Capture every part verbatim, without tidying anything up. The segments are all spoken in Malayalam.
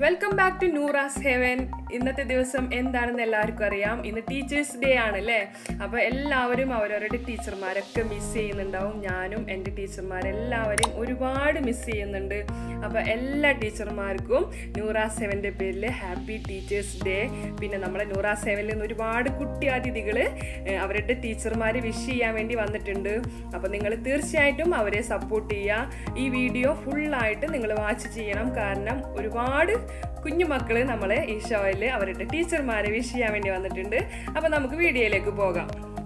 Welcome back to Noora's heaven. ഇന്നത്തെ ദിവസം എന്താണെന്ന് എല്ലാവർക്കും അറിയാം. ഇന്ന് ടീച്ചേഴ്സ് ഡേ ആണല്ലേ. അപ്പോൾ എല്ലാവരും അവരവരുടെ ടീച്ചർമാരൊക്കെ മിസ് ചെയ്യുന്നുണ്ടാവും. ഞാനും എൻ്റെ ടീച്ചർമാരെല്ലാവരെയും ഒരുപാട് മിസ് ചെയ്യുന്നുണ്ട്. അപ്പോൾ എല്ലാ ടീച്ചർമാർക്കും നൂറാസ് ഹെവൻ്റെ പേരിൽ ഹാപ്പി ടീച്ചേഴ്സ് ഡേ. പിന്നെ നമ്മുടെ നൂറാസ് ഹെവനിൽ നിന്ന് ഒരുപാട് കുട്ടി അതിഥികൾ അവരുടെ ടീച്ചർമാർ വിഷ് ചെയ്യാൻ വേണ്ടി വന്നിട്ടുണ്ട്. അപ്പോൾ നിങ്ങൾ തീർച്ചയായിട്ടും അവരെ സപ്പോർട്ട് ചെയ്യുക. ഈ വീഡിയോ ഫുള്ളായിട്ട് നിങ്ങൾ വാച്ച് ചെയ്യണം. കാരണം ഒരുപാട് കുഞ്ഞുമക്കള് നമ്മളെ ഈ ഷോയിൽ അവരുടെ ടീച്ചർമാരെ വിഷ് ചെയ്യാൻ വേണ്ടി വന്നിട്ടുണ്ട്. അപ്പൊ നമുക്ക് വീഡിയോയിലേക്ക് പോകാം.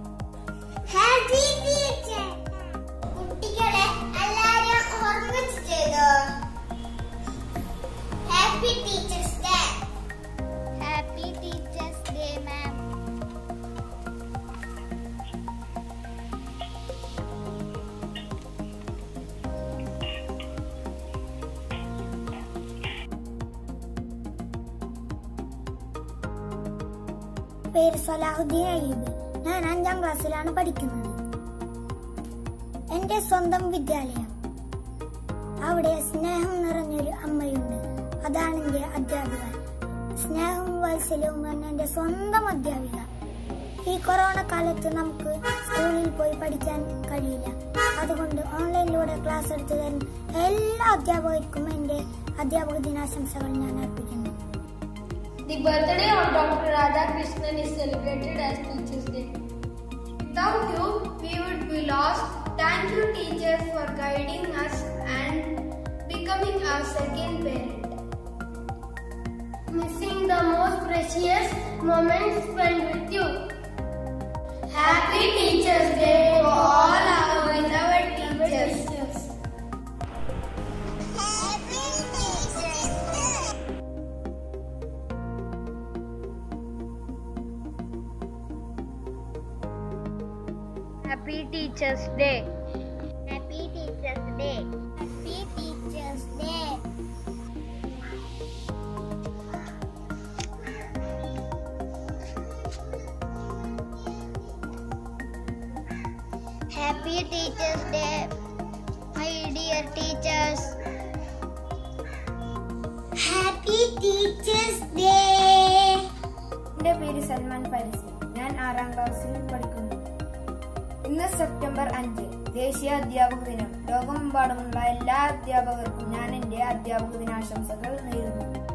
പേര് സലാഹുദ്ദീൻ അയ്യൂബ്. ഞാൻ അഞ്ചാം ക്ലാസ്സിലാണ് പഠിക്കുന്നത്. എന്റെ സ്വന്തം വിദ്യാലയം. അവിടെ സ്നേഹം നിറഞ്ഞൊരു അമ്മയുണ്ട്. അതാണ് എന്റെ അധ്യാപിക. സ്നേഹവും വാത്സല്യവും എന്ന എന്റെ സ്വന്തം അധ്യാപിക. ഈ കൊറോണ കാലത്ത് നമുക്ക് സ്കൂളിൽ പോയി പഠിക്കാൻ കഴിയില്ല. അതുകൊണ്ട് ഓൺലൈനിലൂടെ ക്ലാസ് എടുത്തു തരുന്ന എല്ലാ അധ്യാപകർക്കും എന്റെ അധ്യാപക ദിനാശംസകൾ ഞാൻ അർപ്പിക്കുന്നു. The birthday of Doctor Radhakrishnan is celebrated as Teachers' Day. Without you, we would be lost. Thank you, teachers, for guiding us and becoming our second parent. Missing the most precious moments spent with you. Happy Teachers' Day to all our beloved teachers. Happy Teachers' Day. Happy Teachers' Day. Happy Teachers' Day. Happy Teachers' Day, my dear teachers. Happy Teachers' Day. എൻ്റെ പേര് സൽമാൻ ഫാരിസി. ഞാൻ ആറാം ക്ലാസ്സിൽ പഠിക്കുന്നു. ഇന്ന് സെപ്റ്റംബർ അഞ്ച്, ദേശീയ അധ്യാപക ദിനം. ലോകമെമ്പാടുമുള്ള എല്ലാ അധ്യാപകർക്കും ഞാൻ എൻ്റെ അധ്യാപക ദിനാശംസകൾ നേരുന്നു.